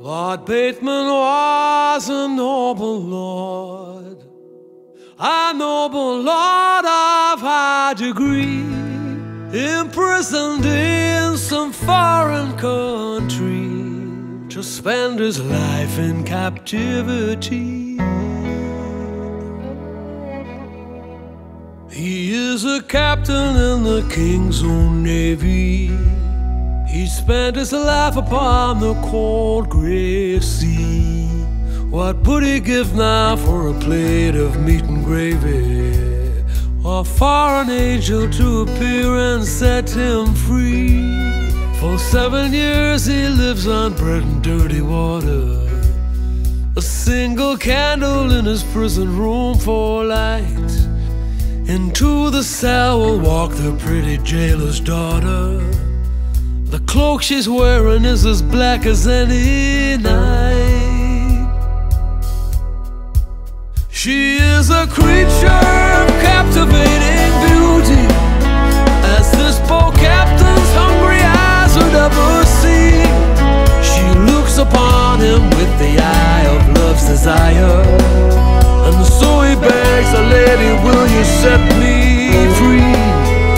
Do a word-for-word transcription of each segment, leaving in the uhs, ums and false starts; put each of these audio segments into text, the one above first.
Lord Bateman was a noble lord, a noble lord of high degree, imprisoned in some foreign country to spend his life in captivity. He is a captain in the king's own navy. He spent his life upon the cold grey sea. What would he give now for a plate of meat and gravy, or for an angel to appear and set him free? For seven years he lives on bread and dirty water, a single candle in his prison room for light. Into the cell will walk the pretty jailer's daughter. The cloak she's wearing is as black as any night. She is a creature of captivating beauty, as this poor captain's hungry eyes would ever see. She looks upon him with the eye of love's desire, and so he begs her, lady, will you set me free?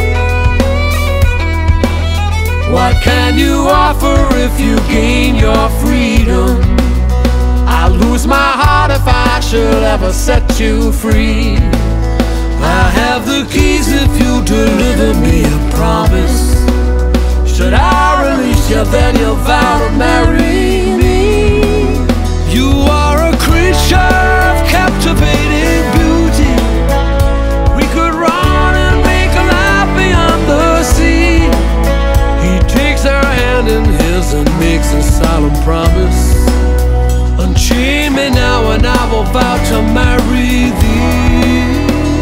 What can you offer if you gain your freedom? I'll lose my heart if I should ever set you free. I have the keys if you deliver me a promise. Should I release you, then you'll vow to marry me. You are a creature of captivating beauty. We could run and make a life beyond the sea. He takes her hand in his and makes a solemn promise. Unchain me now and I will vow to marry thee.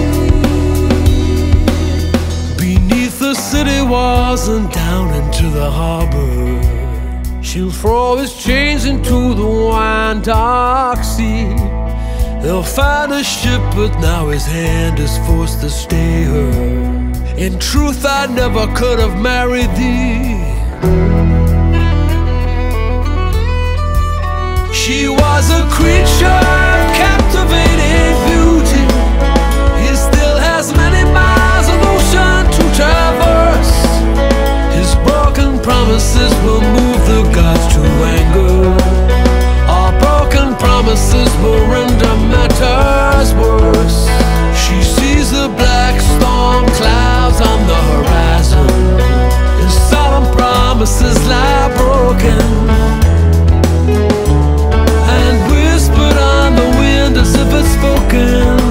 Beneath the city walls and down into the harbor, she'll throw his chains into the wine dark sea. They'll find a ship, but now his hand is forced to stay her. In truth, I never could have married thee. She was a creature of captivating beauty. He still has many miles of ocean to traverse. His broken promises will move the gods to anger. Our broken promises will render matters worse. She sees the black storm clouds on the horizon. His solemn promises lie broken and whispered on the wind as if it's spoken.